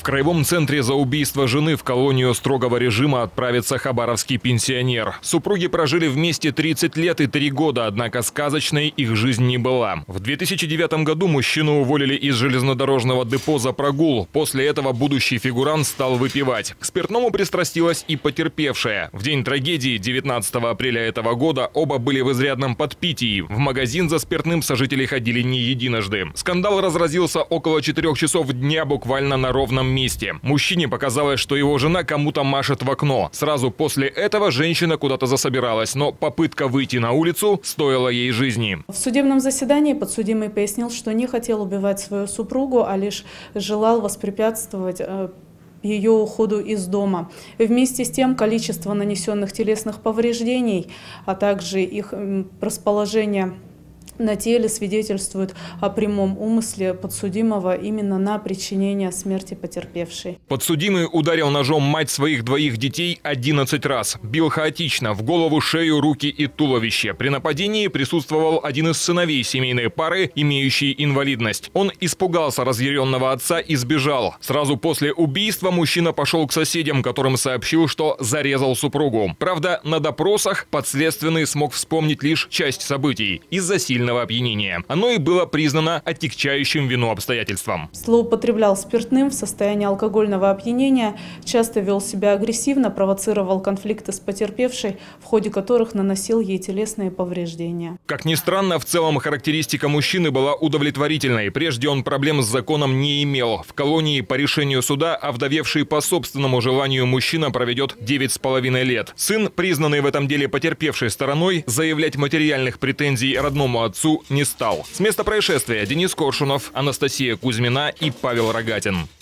краевом центре за убийство жены в колонию строгого режима отправится хабаровский пенсионер. Супруги прожили вместе 30 лет и 3 года, однако сказочной их жизнь не была. В 2009 году мужчину уволили из железнодорожного депо за прогул. После этого будущий фигурант стал выпивать. К спиртному пристрастилась и потерпевшая. В день трагедии, 19 апреля этого года, оба были в изрядном подпитии. В магазин за спиртным сожители ходили не единожды. Скандал разразился около 4 часов дня буквально на ровном месте. Мужчине показалось, что его жена кому-то машет в окно. Сразу после этого женщина куда-то засобиралась, но попытка выйти на улицу стоила ей жизни. В судебном заседании подсудимый пояснил, что не хотел убивать свою супругу, а лишь желал воспрепятствовать ее уходу из дома. Вместе с тем, количество нанесенных телесных повреждений, а также их расположение на теле свидетельствует о прямом умысле подсудимого именно на причинение смерти потерпевшей. Подсудимый ударил ножом мать своих двоих детей 11 раз. Бил хаотично в голову, шею, руки и туловище. При нападении присутствовал один из сыновей семейной пары, имеющий инвалидность. Он испугался разъяренного отца и сбежал. Сразу после убийства мужчина пошел к соседям, которым сообщил, что зарезал супругу. Правда, на допросах подследственный смог вспомнить лишь часть событий из-за сильного опьянения. Оно и было признано отягчающим вину обстоятельством. Злоупотреблял спиртным в состоянии алкогольного опьянения, часто вел себя агрессивно, провоцировал конфликты с потерпевшей, в ходе которых наносил ей телесные повреждения. Как ни странно, в целом характеристика мужчины была удовлетворительной. Прежде он проблем с законом не имел. В колонии по решению суда овдовевший по собственному желанию мужчина проведет 9,5 лет. Сын, признанный в этом деле потерпевшей стороной, заявлять материальных претензий родному отцу не стал. С места происшествия Денис Коршунов, Анастасия Кузьмина и Павел Рогатин.